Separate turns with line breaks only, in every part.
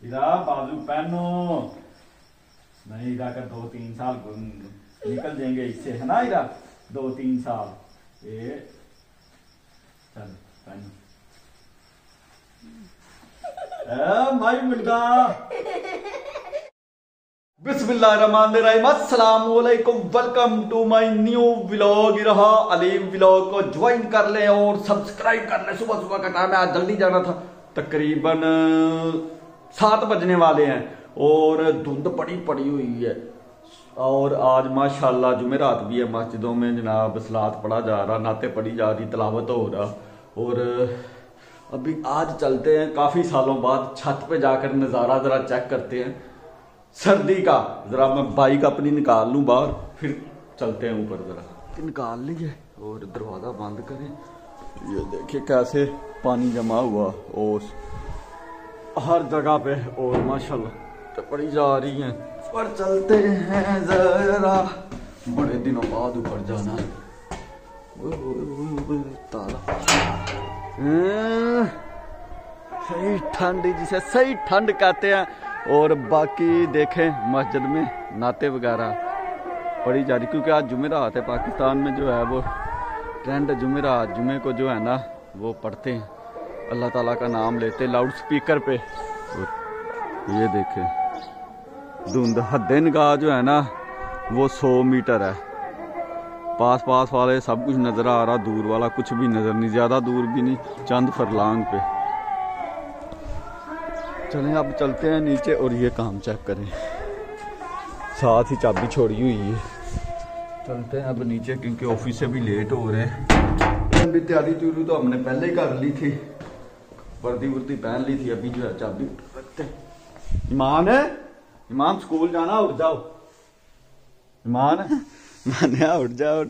इरा बाजू पहनो नहीं, इरा का 2-3 साल निकल जाएंगे इससे, है ना इरा? 2-3 साल ये चल पहनो। माई मुर्गा बिस्मिल्लाहिर्रहमानिर्रहीम, अस्सलाम वालेकुम, welcome to my new vlog. रहा अलीम व्लॉग को ज्वाइन कर ले और सब्सक्राइब कर ले। सुबह सुबह का टाइम है, आज जल्दी जाना था, तकरीबन 7 बजने वाले हैं और धुंध पड़ी हुई है। और आज माशाल्लाह जुमेरात भी है, मस्जिदों में जनाब सलात पढ़ा जा रहा, नाते पढ़ी जा रही, तलावत हो रहा। और अभी आज चलते हैं, काफ़ी सालों बाद छत पे जाकर नज़ारा ज़रा चेक करते हैं सर्दी का। ज़रा मैं बाइक अपनी निकाल लूँ बाहर, फिर चलते हैं ऊपर। ज़रा निकाल लीजिए और दरवाज़ा बंद करें। ये देखिए कैसे पानी जमा हुआ ओस हर जगह पे, और माशाल्लाह तो पड़ी जा रही हैं। पर चलते हैं ज़रा, बड़े दिनों बाद ऊपर जाना है। तारा सही ठंड, जिसे सही ठंड कहते हैं। और बाकी देखें मस्जिद में नाते वगैरह पढ़ी जा रही, क्योंकि आज जुमेरात है। पाकिस्तान में जो है वो ट्रेंड जुमेरात, जुमे को जो है ना वो पढ़ते हैं, अल्लाह ताला का नाम लेते लाउड स्पीकर पे। ये देखें धुंध हद्दे निगाह जो है ना वो 100 मीटर है। पास वाले सब कुछ नज़र आ रहा, दूर वाला कुछ भी नज़र नहीं, ज़्यादा दूर भी नहीं, चंद फरलांग पे। चलें अब चलते हैं नीचे और ये काम चेक करें, साथ ही चाबी छोड़ी हुई है। चलते हैं अब नीचे, क्योंकि ऑफिस से भी लेट हो रहे हैं। अभी तैयारी तो हमने पहले ही कर ली थी, वर्दी पहन ली थी। अभी जो है चाबी रखते हैं। ईमान है, ईमान स्कूल जाना, उठ जाओ। ईमान है, मान्या उठ जाओ।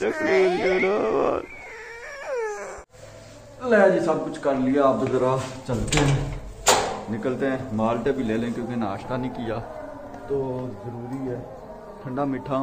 ले जी सब कुछ कर लिया, अब जरा चलते हैं, निकलते हैं। माल्टे भी ले लें क्योंकि नाश्ता नहीं किया तो ज़रूरी है, ठंडा मीठा।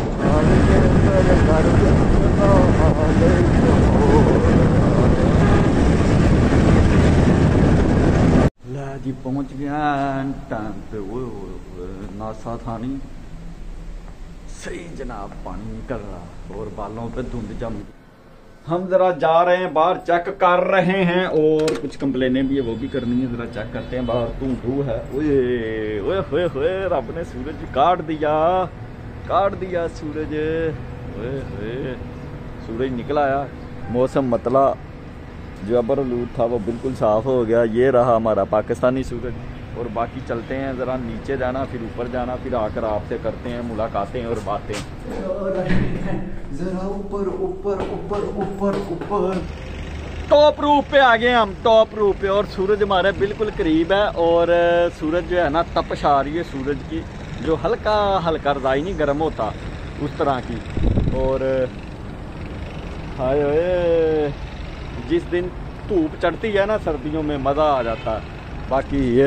ला जी पहुंच गया टाइम पे। वो नासा था नहीं सही जनाब, पानी निकल रहा और बालों पे धुंध जम। हम जरा जा रहे हैं बाहर, चेक कर रहे हैं, और कुछ कंप्लेनें भी है वो भी करनी है। जरा चेक करते हैं बाहर, धू है। ओए ओए ओए, रब ने सूरज काट दिया सूरज। ओए ओए, सूरज निकल आया, मौसम मतला जो अबरलूद था वो बिल्कुल साफ हो गया। ये रहा हमारा पाकिस्तानी सूरज। और बाकी चलते हैं ज़रा, नीचे जाना फिर ऊपर जाना, फिर आकर आपसे करते हैं मुलाकातें और बातें। जरा ऊपर टॉप रूफ पे आ गए हम, टॉप रूफ पे, और सूरज हमारे बिल्कुल करीब है। और सूरज जो है ना तपश आ रही है सूरज की, जो हल्का रज़ाई नहीं गर्म होता उस तरह की। और हाय ओए, जिस दिन धूप चढ़ती है ना सर्दियों में मज़ा आ जाता है। बाकी ये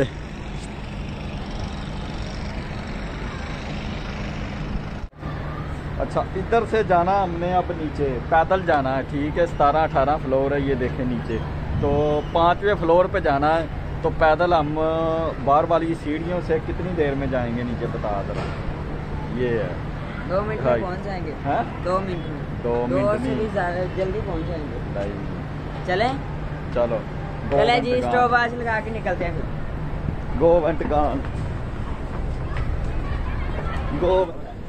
अच्छा, इधर से जाना हमने, अब नीचे पैदल जाना है, ठीक है। 17-18 फ्लोर है, ये देखें नीचे। तो 5वें फ्लोर पे जाना है, तो पैदल हम बाहर वाली सीढ़ियों से कितनी देर में जाएंगे नीचे, बता जरा। ये है
2 मिनट में पहुंच जाएंगे।
हैं
2 मिनट में,
2 मिनट
से भी ज़्यादा जल्दी पहुंच जाएंगे। चलें?
चलो
चले जी, स्टॉप आज लगा के निकलते हैं फिर।
गो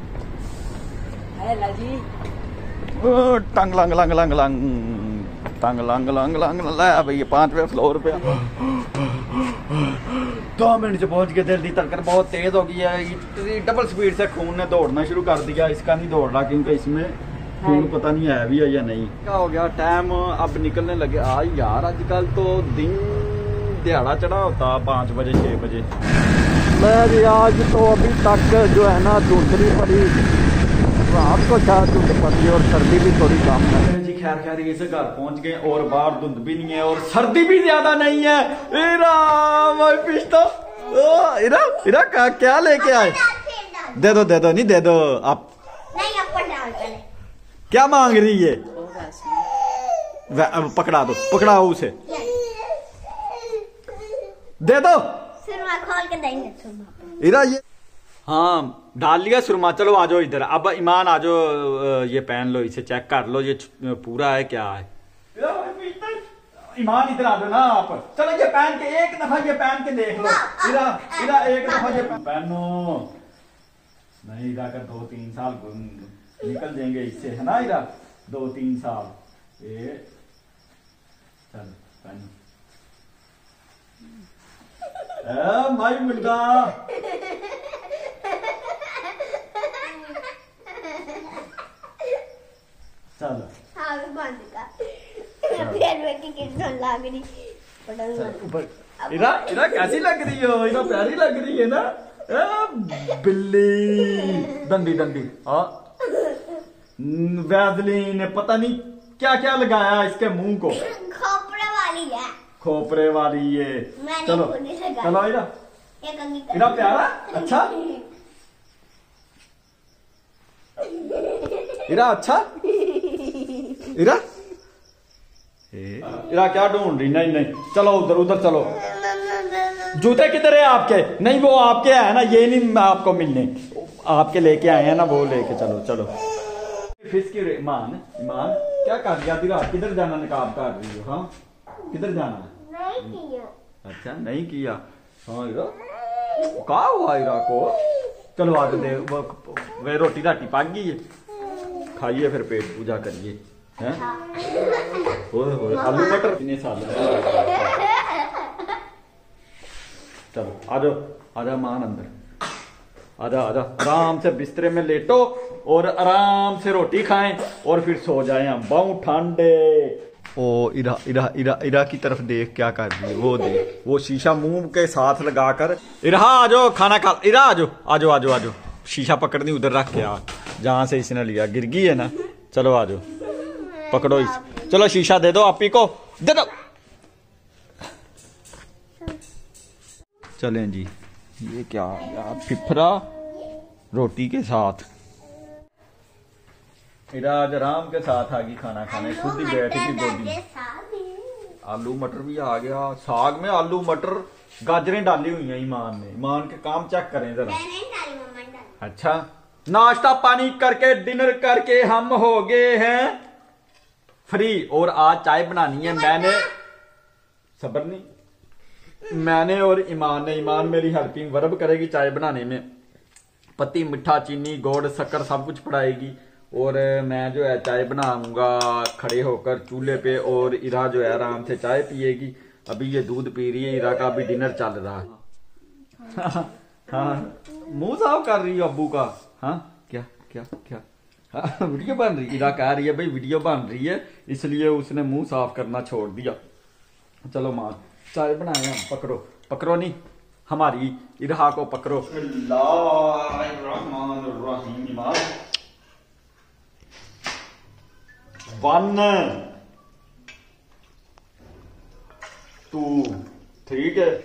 जी
टंग लंग भैया 5वें फ्लोर पे 2 मिनट से पहुंच गए। दिल की धड़कन बहुत तेज हो गई है, डबल स्पीड से खून ने दौड़ना शुरू कर दिया। इसका नहीं दौड़ रहा क्योंकि इसमें खून पता नहीं है भी है या नहीं। क्या हो गया, टाइम अब निकलने लगे। आज यार आजकल तो दिन दिहाड़ा चढ़ा होता 5 बजे 6 बजे। मैं आज तो अभी तक जो है ना धुंध नहीं पड़ी, रात को शायद धुंध पड़ी और सर्दी भी थोड़ी कम है जी। खैर ये से घर पहुंच गए और बाहर धुंध भी नहीं है और सर्दी भी ज्यादा नहीं है। इरा क्या लेके आए? दे दो नहीं दे दो आप। क्या मांग रही है? पकड़ाओ उसे, दे दो।
सुरमा खोल के देंगे सुरमा
इरा ये हाँ डाल लिया सुरमा। चलो आ जाओ इधर। अब ईमान आ जाओ, ये पहन लो, इसे चेक कर लो ये पूरा है क्या है। ईमान इधर आ जाओ ना आप। चलो ये पहन के एक दफा ये पहन के देख लो। इरा इरा एक दफा ये पहनो। नहीं इरा का 2-3 साल निकल जाएंगे इससे, है ना इरा? 2-3 साल ये। चल पहनो। माई मुर्गा चलो
हाँ बंद कर फिर वे की कितना लग रही
ऊपर। इरा इरा कैसी लग रही हो? इरा प्यारी लग रही है ना? बिल्ली दंडी दंडी। हाँ वैसलीन पता नहीं क्या क्या लगाया इसके मुंह को।
खोपड़े वाली है।
खोपरे वाली ये। चलो चलो इरा इरा प्यारा अच्छा इरा अच्छा इरा इरा क्या ढूंढ रही? नहीं नहीं चलो उधर उधर चलो। जूते किधर है आपके? नहीं वो आपके है ना, ये नहीं आपको मिलने, आपके लेके आए हैं ना, वो लेके चलो चलो। फिस की ईमान ईमान क्या कर दिया तेरा? किधर जाना निकाब कर रही हो? हाँ किधर जाना है?
नहीं किया।
अच्छा नहीं किया। हाँ इरा कहा हुआ इरा को? चलो आगे दे वे रोटी राटी पक गई है, खाइए फिर पेट पूजा करिए। हैं आलू मटर कितने साल चलो आ जाओ आ जाओ मान अंदर आ जाओ आराम से बिस्तरे में लेटो और आराम से रोटी खाएं और फिर सो जाएं। हम बहुत ठंडे। ओ इरा इरा इरा इरा की तरफ देख क्या कर रही है वो देख, वो शीशा मुंह के साथ लगाकर। इरा आ जाओ खाना खा। इरा आ जाओ आ जाओ आ जाओ आ जाओ। शीशा पकड़नी उधर रख के आ जहां से इसने लिया, गिर गई है ना। चलो आ जाओ पकड़ो इस। चलो शीशा दे दो आप ही को, दे दो। चलें जी। ये क्या यार फिफरा रोटी के साथ। इरा आज आराम के साथ आ गई खाना खाने, खुद ही बैठी थी गोदी। आलू मटर भी आ गया। साग में आलू मटर गाजरें डाली हुई हैं ईमान ने। ईमान के काम चेक करें जरा। अच्छा नाश्ता पानी करके डिनर करके हम हो गए हैं फ्री और आज चाय बनानी है। मैंने सबर नहीं, मैंने और ईमान ने। ईमान मेरी हेल्पिंग वर्ब करेगी चाय बनाने में, पत्ती मिठा चीनी गुड़ शक्कर सब कुछ पड़ाएगी और मैं जो है चाय बनाऊंगा खड़े होकर चूल्हे पे और इरा जो है आराम से चाय पिएगी। अभी ये दूध पी रही है, इरा का अभी डिनर चल रहा है। हाँ मुंह साफ कर रही है अब्बू का। हाँ क्या क्या क्या हाँ, वीडियो बन रही। इरा कह रही है भाई वीडियो बन रही है इसलिए उसने मुंह साफ करना छोड़ दिया। चलो मां चाय बनाए हम। पकड़ो पकड़ो नहीं हमारी इरा को पकड़ो। वन टू ठीक है।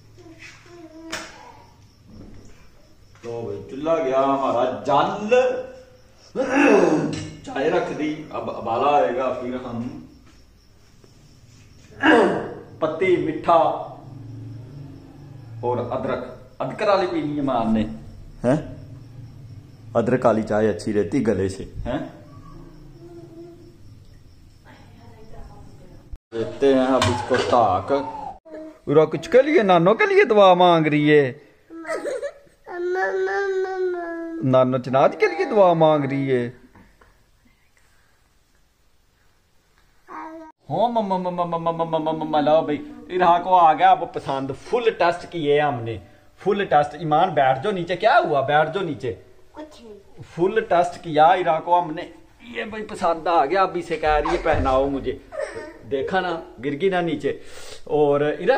तो भाई चूल्हा गया हमारा जल, चाय रख दी। अब उबाला आएगा फिर हम पत्ती मिठा और अदरक वाली पीनी है मान ने। हैं अदरक वाली चाय अच्छी रहती गले से। हैं देते हैं अब इसको ताक। पूरा कुछ के लिए नानो के लिए दुआ मांग रही है। नानो चनाज के लिए दुआ मांग रही है। हाँ मम्मा मम्मा मम्मा मम्मा मम्मा लो भाई इरा को आ गया अब पसंद। फुल टेस्ट किए हमने, फुल टेस्ट। ईमान बैठ जो नीचे। क्या हुआ? बैठ जो नीचे।
कुछ नहीं।
फुल टेस्ट किया इरा को हमने। ये भाई पसंद आ गया। अब इसे कह रही है पहनाओ मुझे। देखा ना गिर गई ना नीचे। और इरा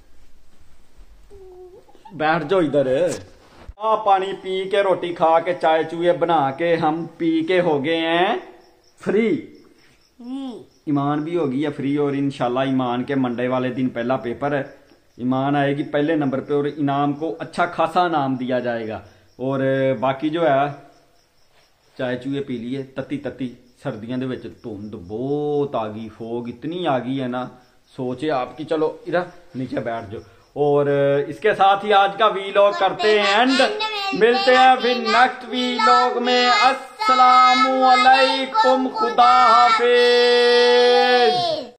बैठ जाओ इधर। पानी पी के रोटी खा के चाय चूहे बना के हम पी के हो गए हैं फ्री। ईमान भी होगी है फ्री और इंशाल्लाह ईमान के मंडे वाले दिन पहला पेपर है। ईमान आएगी पहले नंबर पे और इनाम को अच्छा खासा इनाम दिया जाएगा। और बाकी जो है चाय चूहे पी लिए तत्ती तत्ती। सर्दियों के धुंध बहुत आ गई, फोग इतनी आ गई है ना सोचे आपकी। चलो इरा नीचे बैठ जाओ। और इसके साथ ही आज का वीलॉग करते हैं एंड। मिलते हैं फिर नेक्स्ट वीलॉग में। अस्सलामुअलैकुम, खुदा हाफिज।